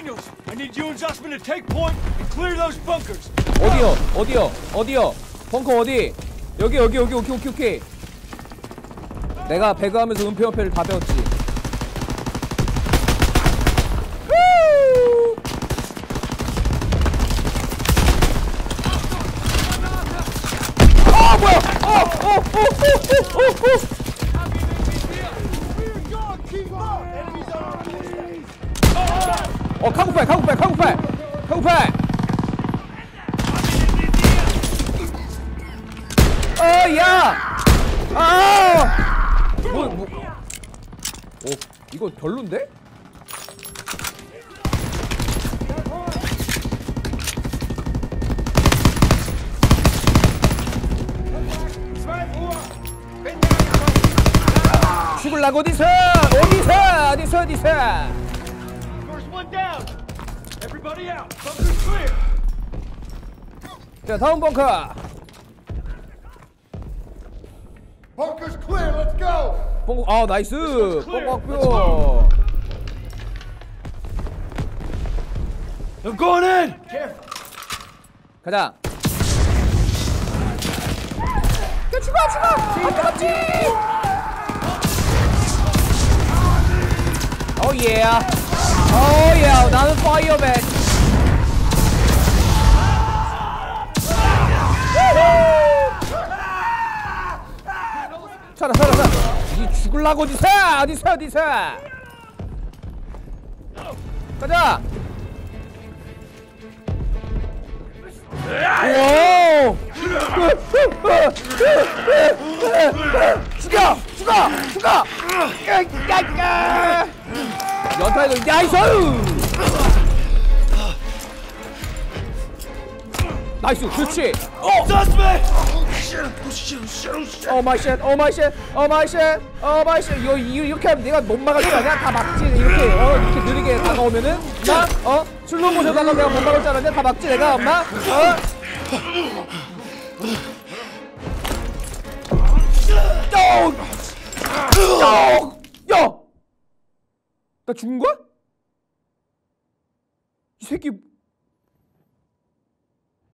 Daniels, I need you and Zussman to take point and clear those bunkers. 어디요? 벙커 어디? 여기. 오케이. 내가 배그하면서 은폐를 다 배웠지. 뭐야? 카구팔. 야! 이거 별론데? 죽을라고 어디서? First one down. Everybody out. Bunker's clear. 자, 다음 벙커. Bunker's clear. Let's go. 벙커, 나이스. 벙커 학교. I'm going in. 가자. 죽어. 안 죽었지. 오예. 나는 파이어맨. 살아. 이 죽을라고 어디서? 가자. 오! 죽어! 연타에도 나이스! 그렇지! 오 마이 쉣! 이거 이렇게 하면 내가 못 막을 줄 아냐? 다 막지. 이렇게 느리게 다가오면은 슬로우 모션 다가 내가 못 막을 줄 알았냐? 다 막지 내가 엄마? 야! 나 죽은 거야? 이 새끼